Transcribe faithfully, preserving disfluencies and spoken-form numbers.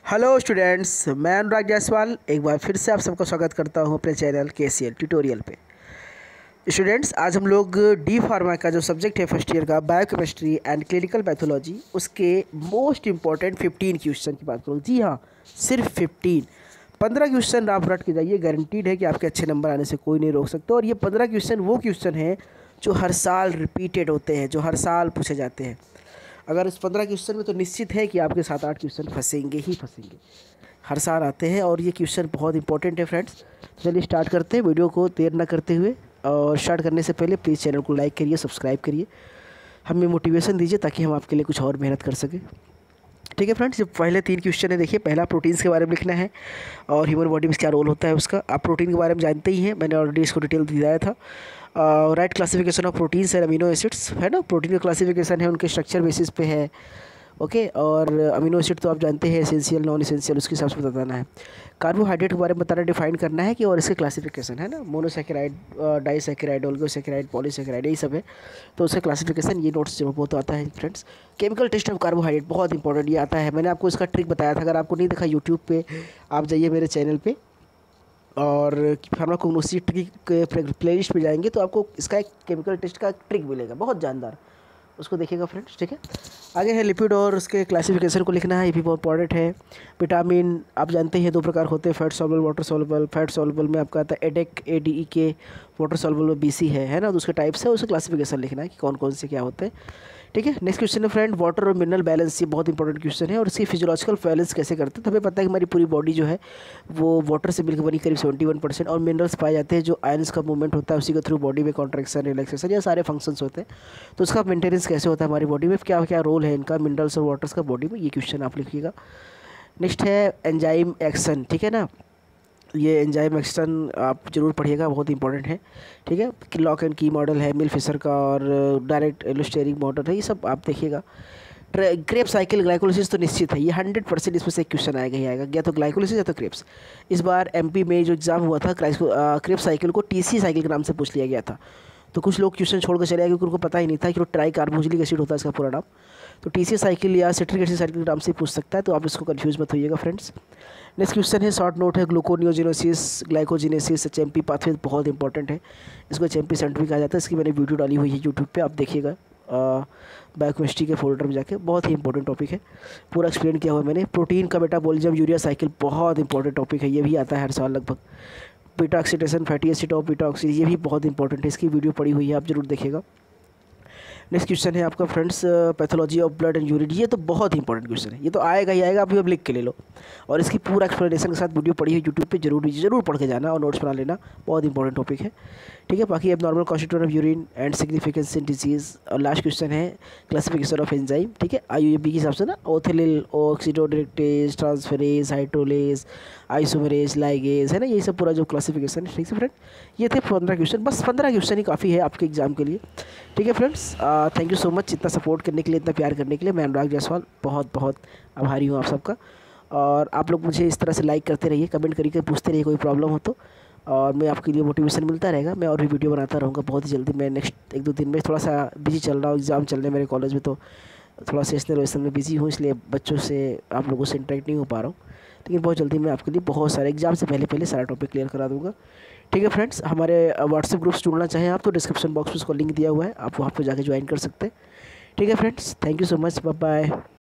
Hello students, मैं अनुराग जायसवाल एक बार फिर से आप सबका स्वागत करता हूं अपने चैनल के सी एल ट्यूटोरियल पे। स्टूडेंट्स, आज हम लोग डी फार्मा का जो सब्जेक्ट है फर्स्ट ईयर का बायोकेमिस्ट्री एंड क्लिनिकल पैथोलॉजी, उसके मोस्ट इंपॉर्टेंट फिफ्टीन क्वेश्चन की बात करूँ। जी हाँ, सिर्फ फिफ्टीन। पंद्रह क्वेश्चन आप रट के जाइए, गारंटीड है कि आपके अच्छे नंबर आने से कोई नहीं रोक सकता। और ये पंद्रह क्वेश्चन वो क्वेश्चन हैं जो हर साल रिपीटेड होते हैं, जो हर साल पूछे जाते हैं। अगर इस पंद्रह क्वेश्चन में तो निश्चित है कि आपके सात आठ क्वेश्चन फंसेंगे ही फंसेंगे, हर साल आते हैं और ये क्वेश्चन बहुत इंपॉर्टेंट है फ्रेंड्स। चलिए स्टार्ट करते हैं वीडियो को देर ना करते हुए। और स्टार्ट करने से पहले प्लीज़ चैनल को लाइक करिए, सब्सक्राइब करिए, हमें मोटिवेशन दीजिए ताकि हम आपके लिए कुछ और मेहनत कर सकें। ठीक है फ्रेंड्स, जो पहले तीन क्वेश्चन है, देखिए पहला प्रोटीन्स के बारे में लिखना है और ह्यूमन बॉडी में क्या रोल होता है उसका। आप प्रोटीन के बारे में जानते ही हैं, मैंने ऑलरेडी इसको डिटेल दिया था। Right classification of proteins and amino acids है ना, प्रोटीन का क्लासिफिकेशन है उनके स्ट्रक्चर बेसिस पे है। ओके, और अमीनो एसिड तो आप जानते हैं एसेंशियल नॉन एसेंशियल, उसके हिसाब से बताना है। कार्बोहाइड्रेट के बारे में बताना, डिफाइन करना है कि, और इसके क्लासिफिकेशन है ना, मोनोसैकेराइड, डाइसैकेराइड, ओलिगोसैकेराइड, पॉलीसैकेराइड, यही सब है। तो उसका क्लासिफिकेशन ये नोट्स जो बहुत आता है friends. Chemical test of carbohydrate बहुत इंपॉर्टेंट ये आता है, मैंने आपको इसका ट्रिक बताया था। अगर आपको नहीं देखा यूट्यूब पे आप जाइए मेरे चैनल पे और फार्मा कॉग्नोसी ट्रिक के प्ले लिस्ट पर जाएंगे तो आपको इसका एक केमिकल टेस्ट का ट्रिक मिलेगा बहुत जानदार, उसको देखिएगा फ्रेंड्स। ठीक है, आगे है लिपिड और उसके क्लासिफिकेशन को लिखना है, ये भी बहुत इंपॉर्टेंट है। विटामिन आप जानते हैं दो प्रकार होते हैं, fat soluble, water soluble. Fat soluble में आपका आता है ADEK, A D E K. Water soluble में बी सी है है ना, तो उसके टाइप्स है, उसका क्लासिफिकेशन लिखना है कि कौन कौन से क्या होते हैं। ठीक है, नेक्स्ट क्वेश्चन है फ्रेंड, वाटर और मिनरल बैलेंस, ये बहुत इंपॉर्टेंट क्वेश्चन है। और इसकी फिजियोलॉजिकल बैलेंस कैसे करते हैं, तो हमें पता है कि हमारी पूरी बॉडी जो है वो वाटर से मिलकर बनी करीब सेवेंटी वन परसेंट, और मिनरल्स पाए जाते हैं जो आयंस का मूवमेंट होता है उसी के थ्रू बॉडी में कॉन्ट्रैक्शन, रिलैक्सेशन, ये सारे फंक्शंस होते हैं। तो उसका मेंटेनेंस कैसे होता है हमारी बॉडी में, क्या क्या रोल है इनका, मिनरल्स और वाटर्स का बॉडी में, ये क्वेश्चन आप लिखिएगा। नेक्स्ट है एंजाइम एक्शन, ठीक है ना, ये एंजाइम एक्शन आप जरूर पढ़िएगा, बहुत इंपॉर्टेंट है। ठीक है, लॉक एंड की मॉडल है मिल फिशर का, और डायरेक्ट एलोस्टेरिक मॉडल है, ये सब आप देखिएगा। क्रेब्स साइकिल, ग्लाइकोलिसिस तो निश्चित है, ये हंड्रेड परसेंट इसमें से एक क्वेश्चन आएगा ही आएगा, या तो ग्लाइकोलिसिस या तो क्रेब्स। इस बार एमपी में जो एग्जाम हुआ था क्रेब्स साइकिल को टीसी साइकिल के नाम से पूछ लिया गया था। तो कुछ लोग क्वेश्चन छोड़ कर चले गए क्योंकि उनको पता ही नहीं था कि वो ट्राई कार्बोक्सिलिक एसिड होता है इसका पूरा नाम। तो टीसी साइकिल या सिट्रिक एसिड साइकिल के नाम से पूछ सकता है, तो आप इसको कंफ्यूज मत होइएगा फ्रेंड्स। नेक्स्ट क्वेश्चन है, शॉर्ट नोट है, ग्लूकोनियोजेनेसिस, ग्लाइकोजेनेसिस, एचएमपी पाथवे बहुत इंपॉर्टेंट है, इसको एचएमपी सेंटर भी कहा जाता है। इसकी मैंने वीडियो डाली हुई है यूट्यूब पे, आप देखिएगा बायोकेमिस्ट्री के फोल्डर में जाके, बहुत ही इंपॉर्टेंट टॉपिक है, पूरा एक्सप्लेन किया हुआ है मैंने। प्रोटीन का मेटाबॉलिज्म, यूरिया साइकिल, बहुत इंपॉर्टेंट टॉपिक है, ये भी आता है हर साल लगभग। Beta oxidation, fatty acid of beta oxy, ये भी बहुत इंपॉर्टेंट है, इसकी वीडियो पड़ी हुई है, आप जरूर देखिएगा। नेक्स्ट क्वेश्चन है आपका friends, pathology of blood and urine, ये तो बहुत इंपॉर्टेंट क्वेश्चन है, ये तो आएगा ही आएगा, आप ये लिख के ले लो। और इसकी पूरा एक्सप्लेनेशन के साथ वीडियो पड़ी हुई यूट्यूब पे, जरूर जरूर पढ़ के जाना और नोट्स बना लेना, बहुत इंपॉर्टेंट टॉपिक है। ठीक है, बाकी अब normal constituent of urine and significance in disease. और लास्ट क्वेश्चन है क्लासिफिकेशन ऑफ एंजाइम, ठीक है, आई यू बी के हिसाब से ना, ओथिलिल, oxidoreductase, transferase, hydrolase, isomerase, ligase, है ना, ये सब पूरा जो क्लासिफिकेशन है। ठीक है फ्रेंड, ये थे पंद्रह क्वेश्चन, बस पंद्रह क्वेश्चन ही काफ़ी है आपके एग्जाम के लिए। ठीक है friends, thank you so much इतना सपोर्ट करने के लिए, इतना प्यार करने के लिए। मैं अनुराग जायसवाल बहुत बहुत आभारी हूँ आप सबका। और आप लोग मुझे इस तरह से लाइक करते रहिए, कमेंट करके पूछते रहिए कोई प्रॉब्लम हो तो, और मैं आपके लिए मोटिवेशन मिलता रहेगा। मैं और भी वीडियो बनाता रहूँगा बहुत ही जल्दी। मैं नेक्स्ट एक दो दिन में थोड़ा सा बिजी चल रहा हूँ, एग्ज़ाम चल रहे हैं मेरे कॉलेज में, तो थोड़ा सेशनल वेशन में बिजी हूँ, इसलिए बच्चों से आप लोगों से इंटरेक्ट नहीं हो पा रहा हूँ। लेकिन बहुत जल्दी मैं आपके लिए बहुत सारे एग्जाम से पहले पहले सारा टॉपिक क्लियर करा दूँगा। ठीक है फ्रेंड्स, हमारे व्हाट्सएप ग्रुप्स जुड़ना चाहें आप तो डिस्क्रिप्शन बॉक्स में उसको लिंक दिया हुआ है, आप वहाँ पर जाके ज्वाइन कर सकते हैं। ठीक है friends, thank you so much, bye bye.